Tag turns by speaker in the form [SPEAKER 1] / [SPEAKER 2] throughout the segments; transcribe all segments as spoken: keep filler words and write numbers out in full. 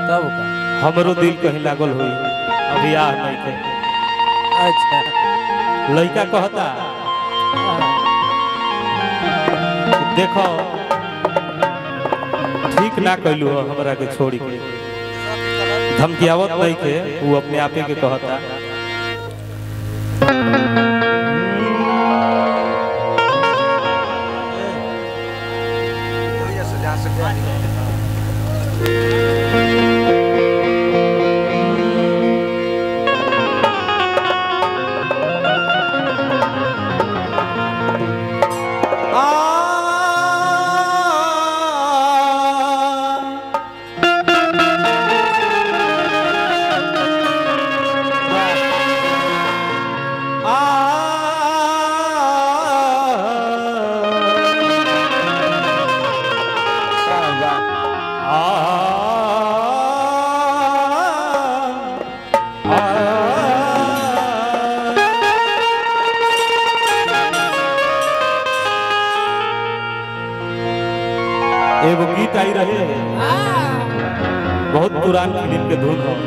[SPEAKER 1] तब का
[SPEAKER 2] हमरो दिल कहीं लागल हुई अभी आ नहीं के।
[SPEAKER 1] अच्छा
[SPEAKER 2] लड़का कहता देखो ठीक ना कैलू हो हमरा के छोड़ के, धमकियावत नहीं के, वो अपने आपे के कहता एगो गीत आई रहे बहुत पुरान फिल्म के धुन हो।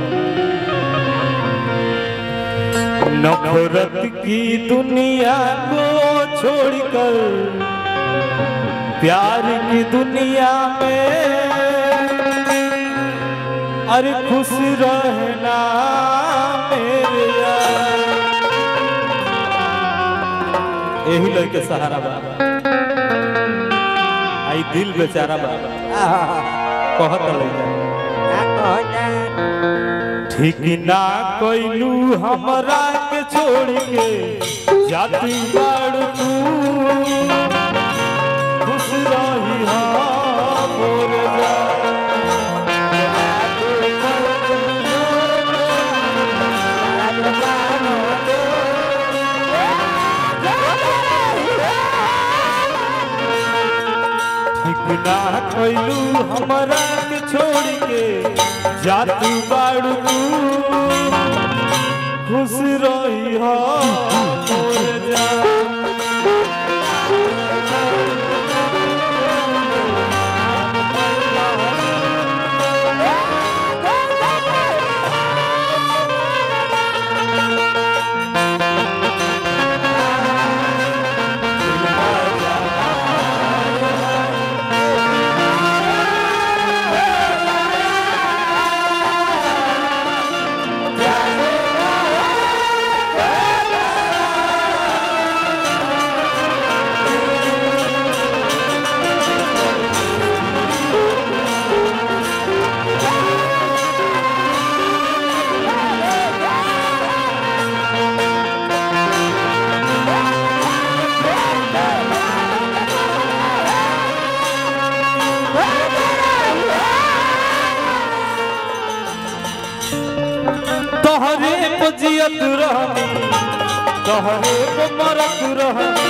[SPEAKER 2] नफरत की दुनिया को छोड़कर प्यार की दुनिया में अरे खुश रहना मेरे यार। यही लड़के सहारा बाबा आई दिल बेचारा बाबा कहत ठीक ना कैलू हमरा के छोड़ के जाती बाड़ तू खुश रही हाँ मोर जा। ना कैलू हमरा के छोड़ के जातू बाड़ू खुश रही हो मोर जा। तोहरे को जियत रहनी तोहरे को मरत रहनी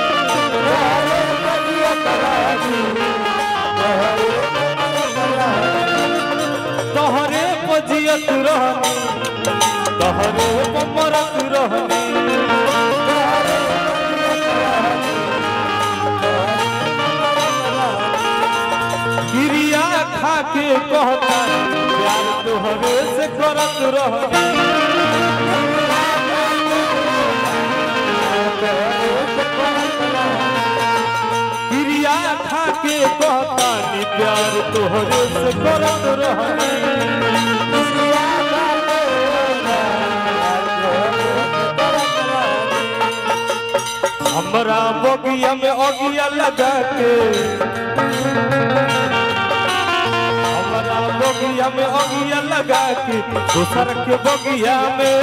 [SPEAKER 2] तोहरे को जियत रहनी तोहरे को मरत रहनी। गिरिया खा के कहता प्यार तोहरे से करत रहनी। गिरिया खा के कहता नी प्यार तोहरे से करत रहनी। हमरा बगिया में अगिया लगा के बगिया में अगिया लगा के दूसर के बगिया में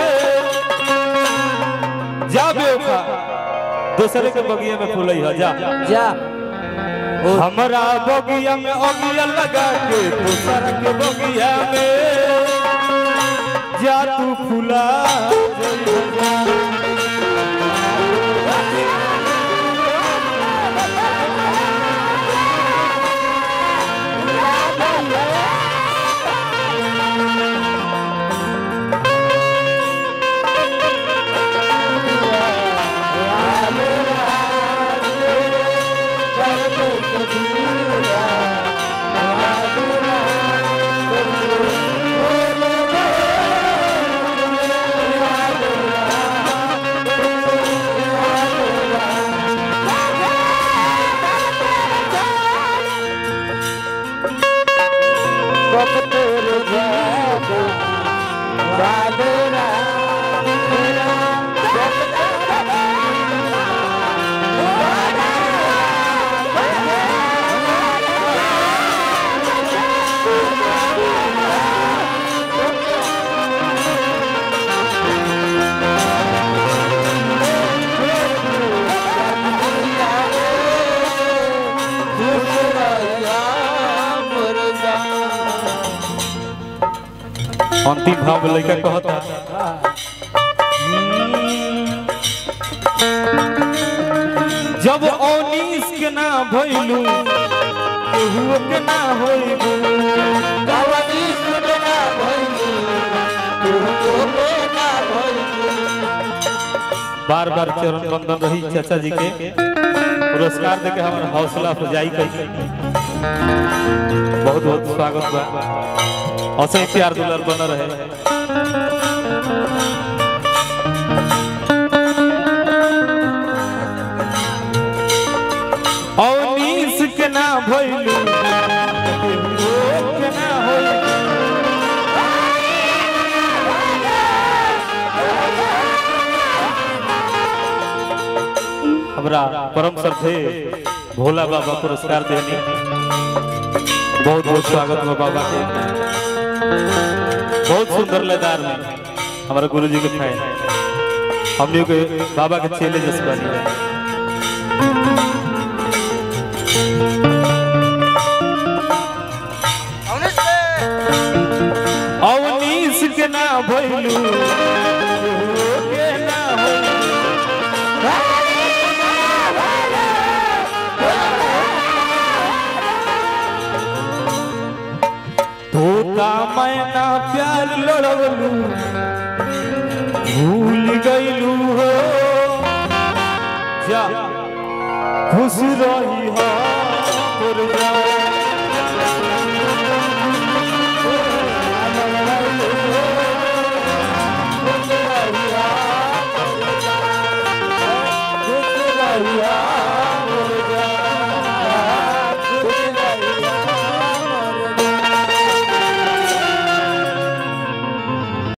[SPEAKER 2] जाबे का दूसरे के बगिया में फूल जा
[SPEAKER 1] जा।
[SPEAKER 2] हमरा बगिया में अगिया लगा के दूसर के बगिया में जा तू फूला
[SPEAKER 3] Thank you.
[SPEAKER 2] कब तेरे जादू बादरा अंतिम भाव लड़का कहता जब उन्नीस के ना भइलू केहू के ना होइबू उन्नीस के ना भइलू केहू के ना होइबू। बार बार चरण बंदन रही चाचा जी के पुरस्कार देके हमारा हौसला अफजाई कई बहुत बहुत स्वागत बा असही प्यार दुलार बना रहे। उन्नीस के ना भइलू के ना होइलू हमरा परम श्रद्धे भोला बाबा पुरस्कार देनी बहुत बहुत स्वागत बा बाबा के बहुत सुंदर लयदार में हमारे गुरुजी के फैन हम लोग के बाबा के चेले जैसे बनी उन्नीस के ना भइलू के ना धोखा मैना प्यार लड़वलू भूल गईलू हो जा खुश रही हो खुश रही